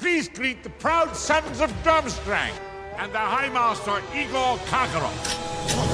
Please greet the proud sons of Durmstrang and the High Master Igor Karkaroff.